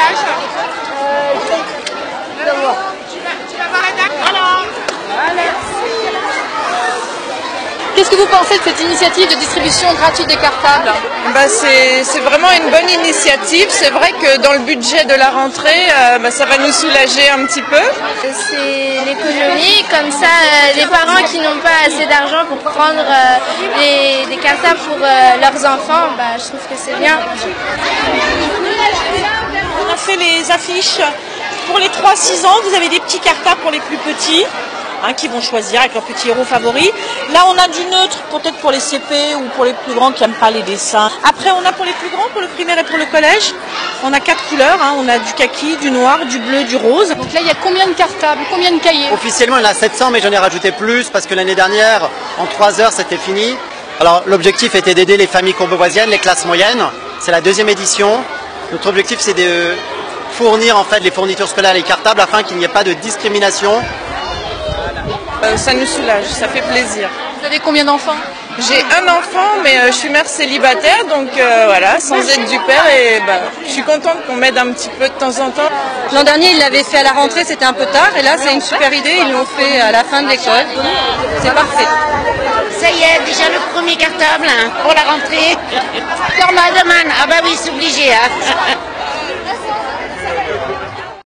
âge? Tu vas voir la dame? Voilà. Qu'est-ce que vous pensez de cette initiative de distribution gratuite des cartables? C'est vraiment une bonne initiative. C'est vrai que dans le budget de la rentrée, ça va nous soulager un petit peu. C'est l'économie, comme ça les parents qui n'ont pas assez d'argent pour prendre des cartables pour leurs enfants, je trouve que c'est bien. On a fait les affiches pour les 3-6 ans, vous avez des petits cartables pour les plus petits. Qui vont choisir avec leur petit héros favori. Là, on a du neutre, peut-être pour les CP ou pour les plus grands qui n'aiment pas les dessins. Après, on a pour les plus grands, pour le primaire et pour le collège, on a 4 couleurs. On a du kaki, du noir, du bleu, du rose. Donc là, il y a combien de cartables, combien de cahiers? Officiellement, il y en a 700, mais j'en ai rajouté plus parce que l'année dernière, en 3 heures, c'était fini. Alors, l'objectif était d'aider les familles courbevoisiennes, les classes moyennes. C'est la 2e édition. Notre objectif, c'est de fournir en fait les fournitures scolaires et les cartables afin qu'il n'y ait pas de discrimination. Ça nous soulage, ça fait plaisir. Vous avez combien d'enfants? J'ai un enfant, mais je suis mère célibataire, donc voilà, sans aide du père, et je suis contente qu'on m'aide un petit peu de temps en temps. L'an dernier, ils l'avaient fait à la rentrée, c'était un peu tard, et là, c'est une super idée, ils l'ont fait à la fin de l'école. C'est parfait. Ça y est, déjà le premier cartable pour la rentrée. Normal, ah bah oui, c'est obligé.